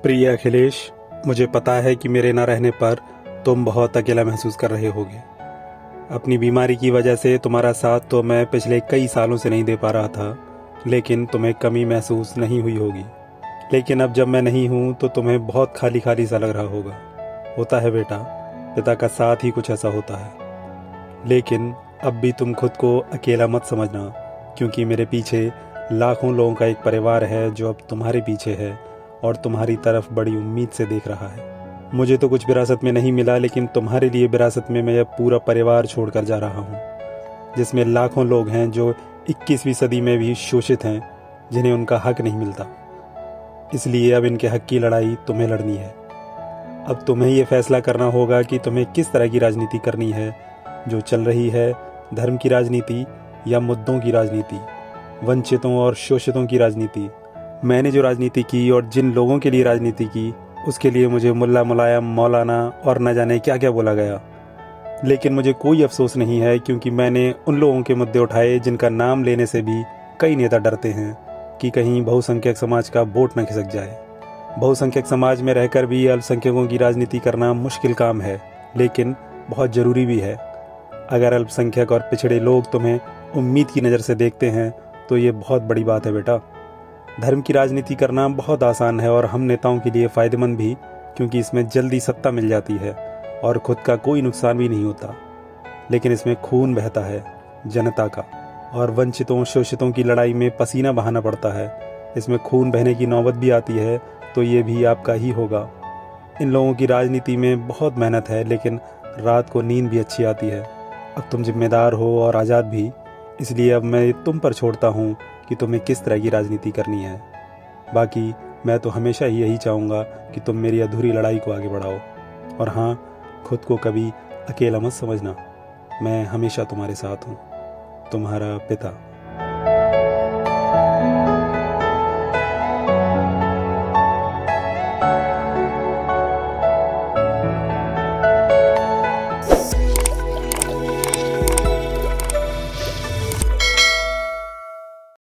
प्रिय अखिलेश, मुझे पता है कि मेरे न रहने पर तुम बहुत अकेला महसूस कर रहे होगे। अपनी बीमारी की वजह से तुम्हारा साथ तो मैं पिछले कई सालों से नहीं दे पा रहा था, लेकिन तुम्हें कमी महसूस नहीं हुई होगी। लेकिन अब जब मैं नहीं हूँ तो तुम्हें बहुत खाली खाली सा लग रहा होगा। होता है बेटा, पिता का साथ ही कुछ ऐसा होता है। लेकिन अब भी तुम खुद को अकेला मत समझना, क्योंकि मेरे पीछे लाखों लोगों का एक परिवार है जो अब तुम्हारे पीछे है और तुम्हारी तरफ बड़ी उम्मीद से देख रहा है। मुझे तो कुछ विरासत में नहीं मिला, लेकिन तुम्हारे लिए विरासत में मैं यह पूरा परिवार छोड़कर जा रहा हूँ, जिसमें लाखों लोग हैं जो 21वीं सदी में भी शोषित हैं, जिन्हें उनका हक नहीं मिलता। इसलिए अब इनके हक की लड़ाई तुम्हें लड़नी है। अब तुम्हें यह फैसला करना होगा कि तुम्हें किस तरह की राजनीति करनी है, जो चल रही है धर्म की राजनीति या मुद्दों की राजनीति, वंचितों और शोषितों की राजनीति। मैंने जो राजनीति की और जिन लोगों के लिए राजनीति की, उसके लिए मुझे मुल्ला मुलायम, मौलाना और न जाने क्या क्या बोला गया। लेकिन मुझे कोई अफसोस नहीं है, क्योंकि मैंने उन लोगों के मुद्दे उठाए जिनका नाम लेने से भी कई नेता डरते हैं कि कहीं बहुसंख्यक समाज का वोट न खिसक जाए। बहुसंख्यक समाज में रहकर भी अल्पसंख्यकों की राजनीति करना मुश्किल काम है, लेकिन बहुत ज़रूरी भी है। अगर अल्पसंख्यक और पिछड़े लोग तुम्हें उम्मीद की नज़र से देखते हैं तो ये बहुत बड़ी बात है बेटा। धर्म की राजनीति करना बहुत आसान है और हम नेताओं के लिए फ़ायदेमंद भी, क्योंकि इसमें जल्दी सत्ता मिल जाती है और खुद का कोई नुकसान भी नहीं होता। लेकिन इसमें खून बहता है जनता का, और वंचितों शोषितों की लड़ाई में पसीना बहाना पड़ता है। इसमें खून बहने की नौबत भी आती है तो ये भी आपका ही होगा। इन लोगों की राजनीति में बहुत मेहनत है, लेकिन रात को नींद भी अच्छी आती है। अब तुम जिम्मेदार हो और आज़ाद भी, इसलिए अब मैं तुम पर छोड़ता हूँ कि तुम्हें किस तरह की राजनीति करनी है। बाकी मैं तो हमेशा ही यही चाहूँगा कि तुम मेरी अधूरी लड़ाई को आगे बढ़ाओ। और हाँ, खुद को कभी अकेला मत समझना। मैं हमेशा तुम्हारे साथ हूँ। तुम्हारा पिता।